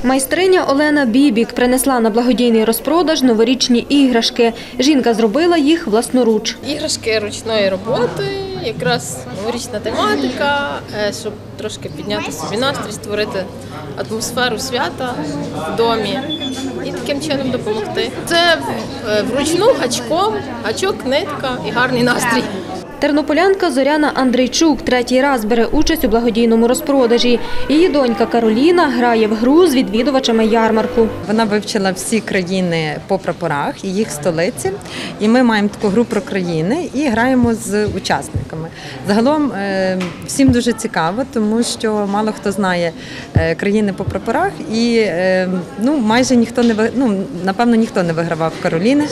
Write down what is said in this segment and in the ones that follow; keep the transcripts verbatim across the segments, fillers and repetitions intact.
Майстриня Олена Бібік принесла на благодійний розпродаж новорічні іграшки. Жінка зробила їх власноруч. Іграшки ручної роботи, якраз новорічна тематика, щоб трошки підняти собі настрій, створити атмосферу свята в домі і таким чином допомогти. Це вручну гачком, гачок, нитка і гарний настрій. Тернополянка Зоряна Андрійчук третій раз бере участь у благодійному розпродажі. Її донька Кароліна грає в гру з відвідувачами ярмарку. Вона вивчила всі країни по прапорах і їх столиці. І ми маємо таку гру про країни і граємо з учасниками. Загалом всім дуже цікаво, тому що мало хто знає країни по прапорах і ну, майже ніхто не, ну, напевно, ніхто не вигравав Кароліни.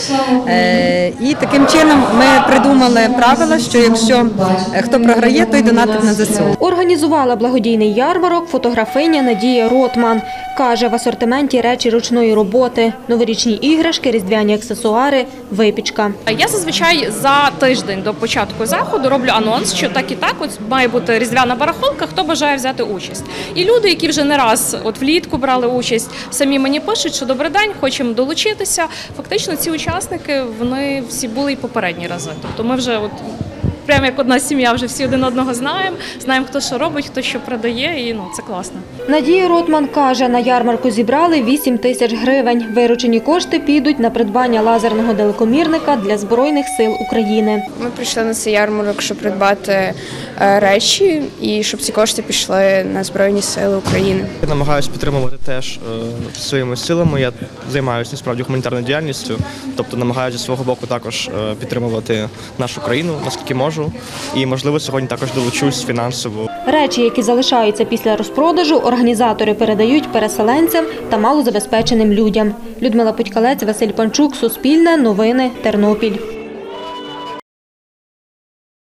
І таким чином ми придумали правила, що якщо хто програє, той донатить на ЗСУ. Організувала благодійний ярмарок фотографиня Надія Ротман. Каже, в асортименті речі ручної роботи, новорічні іграшки, різдвяні аксесуари, випічка. Я зазвичай за тиждень до початку заходу роблю анонс, що так і так от має бути різдвяна барахолка, хто бажає взяти участь. І люди, які вже не раз от влітку брали участь, самі мені пишуть, що добрий день, хочемо долучитися. Фактично ці учасники, вони всі були і попередні рази. Тобто ми вже от прямо як одна сім'я, вже всі один одного знаємо, знаємо, хто що робить, хто що продає, і ну, це класно. Надія Ротман каже, на ярмарку зібрали вісім тисяч гривень. Виручені кошти підуть на придбання лазерного далекомірника для Збройних сил України. Ми прийшли на цей ярмарок, щоб придбати речі і щоб ці кошти пішли на Збройні сили України. Я намагаюся підтримувати теж своїми силами. Я займаюся насправді гуманітарною діяльністю, тобто намагаюся зі свого боку також підтримувати нашу країну, наскільки можу. І, можливо, сьогодні також долучусь фінансово. Речі, які залишаються після розпродажу, організатори передають переселенцям та малозабезпеченим людям. Людмила Путькалець, Василь Панчук, Суспільне, Новини, Тернопіль.